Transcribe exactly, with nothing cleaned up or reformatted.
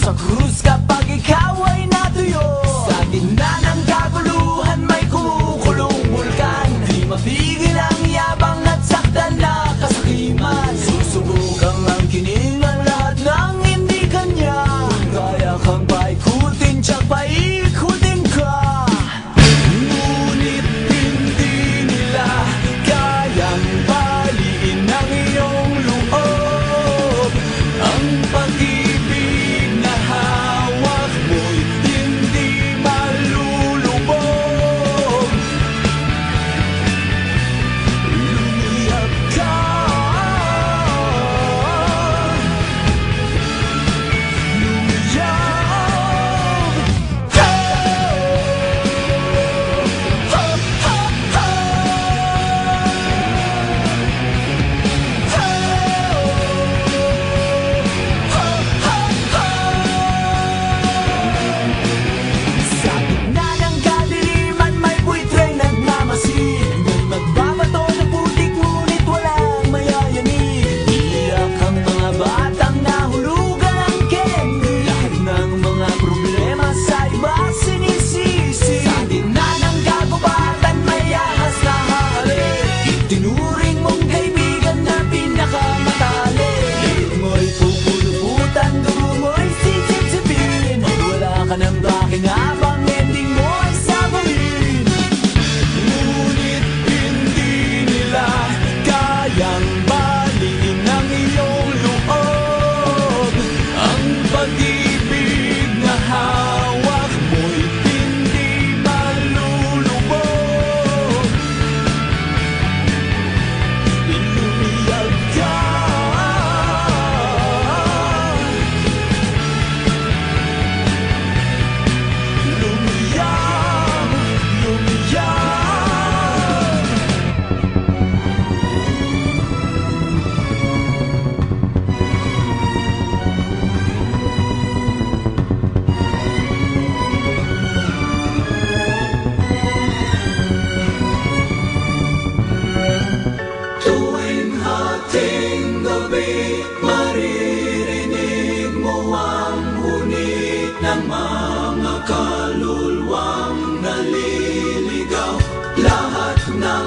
sa krus kapag ikaw ay natuyo. Sa gitna ng kaguluhan may kumukulong bulkan, di mapigil ang yabang at saktan na kasakiman. Susubukang angkinin ang lahat ng hindi kanya. Kung kaya kang paikutin, tiyak paikutin ka. Ngunit hindi nila kayang baliin ang iyong loob. Ang pag-ibig na hawak mo'y hindi malulubog. Lumiyak ka, tinuring mong kaibigan na pinakamatali. Hit mo'y pupuluputan, dugo mo'y sisipsipin. Wala ka ng pakinabang, ending mo ay sabuhin. Ngunit hindi nila kayang baliin ang iyong loob. Ang pag-ibig na hawak mo'y hindi malulubog. Lumiyag ka, lumiyag, lumiyag. Tuwing hating gabi, maririnig mo ang huni ng mga kaluluwang naliligaw. Lahat ng